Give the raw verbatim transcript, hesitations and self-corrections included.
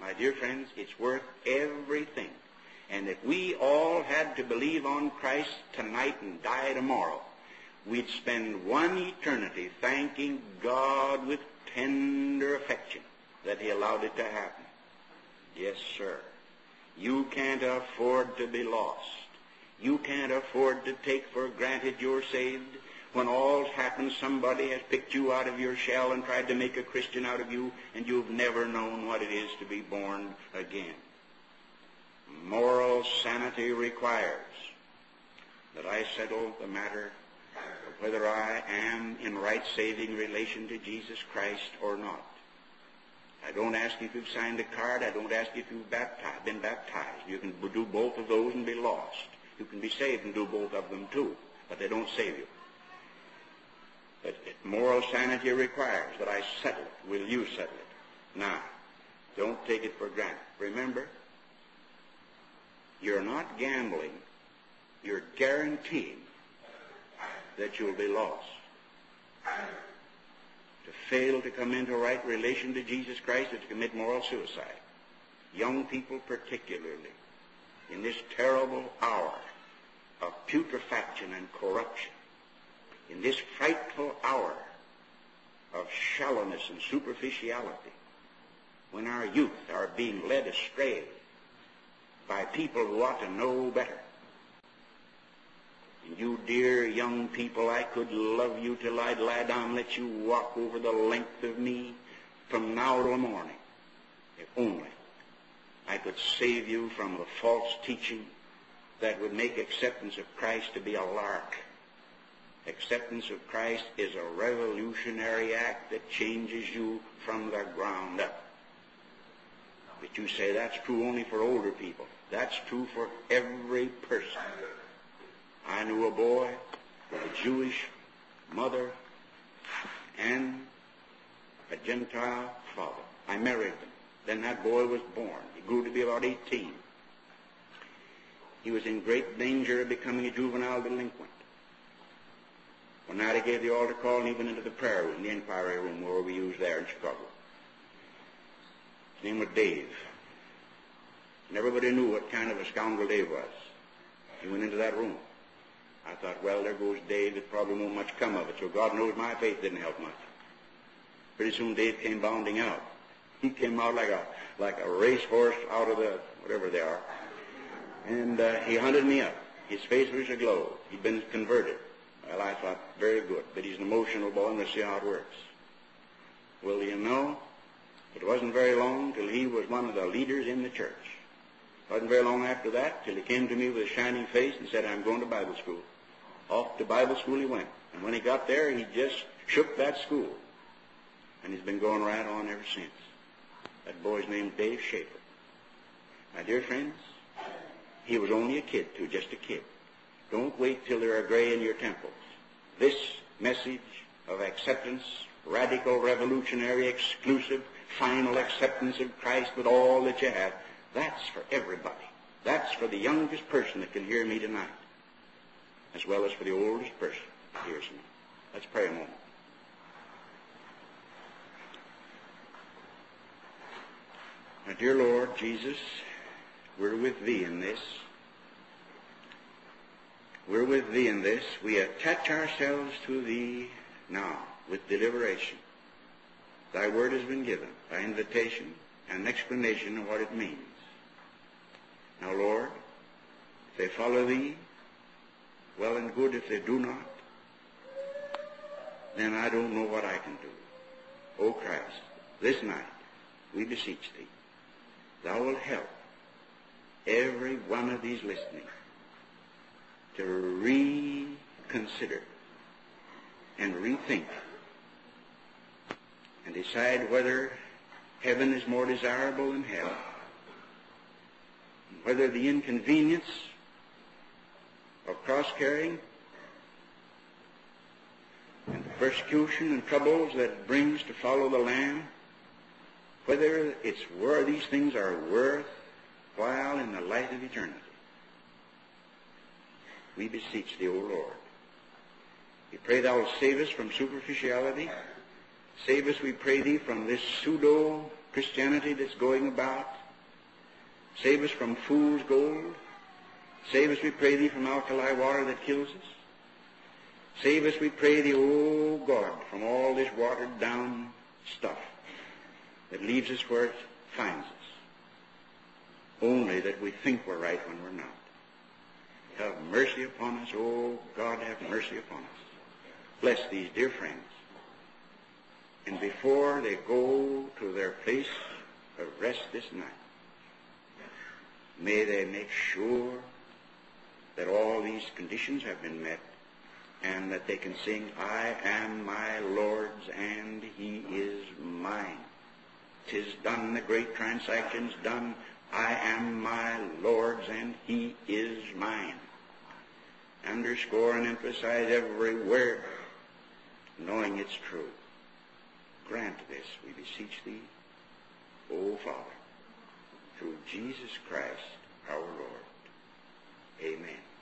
My dear friends, it's worth everything. And if we all had to believe on Christ tonight and die tomorrow, we'd spend one eternity thanking God with tender affection that he allowed it to happen. Yes, sir. You can't afford to be lost. You can't afford to take for granted you're saved. When all's happened, somebody has picked you out of your shell and tried to make a Christian out of you, and you've never known what it is to be born again. Moral sanity requires that I settle the matter of whether I am in right saving relation to Jesus Christ or not. I don't ask if you've signed a card. I don't ask if you've baptized, been baptized. You can do both of those and be lost. You can be saved and do both of them too, but they don't save you. But moral sanity requires that I settle it. Will you settle it? Now, don't take it for granted. Remember, you're not gambling. You're guaranteeing that you'll be lost. To fail to come into right relation to Jesus Christ is to commit moral suicide. Young people particularly, in this terrible hour of putrefaction and corruption, in this frightful hour of shallowness and superficiality, when our youth are being led astray by people who ought to know better. And you dear young people, I could love you till I'd lie down and let you walk over the length of me from now till morning. If only I could save you from the false teaching that would make acceptance of Christ to be a lark. Acceptance of Christ is a revolutionary act that changes you from the ground up. But you say that's true only for older people. That's true for every person. I knew a boy with a Jewish mother and a Gentile father. I married them. Then that boy was born. He grew to be about eighteen. He was in great danger of becoming a juvenile delinquent. One night I gave the altar call and he went into the prayer room, the inquiry room where we used there in Chicago. His name was Dave. And everybody knew what kind of a scoundrel Dave was. He went into that room. I thought, well, there goes Dave. It probably won't much come of it. So God knows my faith didn't help much. Pretty soon Dave came bounding out. He came out like a like a racehorse out of the, whatever they are. And uh, he hunted me up. His face was aglow. He'd been converted. Well, I thought, very good. But he's an emotional boy, and we'll see how it works. Well, you know, it wasn't very long till he was one of the leaders in the church. It wasn't very long after that till he came to me with a shining face and said, I'm going to Bible school. Off to Bible school he went. And when he got there, he just shook that school. And he's been going right on ever since. That boy's named Dave Schaefer. My dear friends, he was only a kid, too, just a kid. Don't wait till there are gray in your temples. This message of acceptance, radical, revolutionary, exclusive, final acceptance of Christ with all that you have, that's for everybody. That's for the youngest person that can hear me tonight, as well as for the oldest person that hears me. Let's pray a moment. Now, dear Lord Jesus, we're with Thee in this. We're with Thee in this. We attach ourselves to Thee now with deliberation. Thy word has been given by invitation and an explanation of what it means. Now, Lord, if they follow Thee, well and good. If they do not, then I don't know what I can do. O Christ, this night we beseech Thee, Thou wilt help every one of these listening to reconsider and rethink and decide whether heaven is more desirable than hell, and whether the inconvenience of cross-carrying and the persecution and troubles that it brings to follow the Lamb, whether it's where these things are worthwhile in the light of eternity. We beseech Thee, O Lord. We pray Thou wilt save us from superficiality. Save us, we pray Thee, from this pseudo Christianity that's going about. Save us from fool's gold. Save us, we pray thee, from alkali water that kills us. Save us, we pray thee, O God, from all this watered down stuff that leaves us where it finds us. Only that we think we're right when we're not. Have mercy upon us, O God, have mercy upon us. Bless these dear friends. And before they go to their place of rest this night, may they make sure that all these conditions have been met and that they can sing, I am my Lord's and he is mine. 'Tis done, the great transaction's done. I am my Lord's and he is mine. Underscore and emphasize every word, knowing it's true. Grant this, we beseech thee, O Father, through Jesus Christ our Lord. Amen.